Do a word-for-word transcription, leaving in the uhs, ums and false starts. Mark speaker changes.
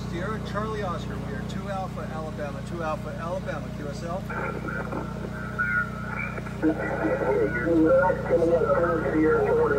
Speaker 1: Sierra Charlie Oscar. We are two Alpha Alabama, two Alpha Alabama, Q S L.
Speaker 2: Coming in, Sierra Charlie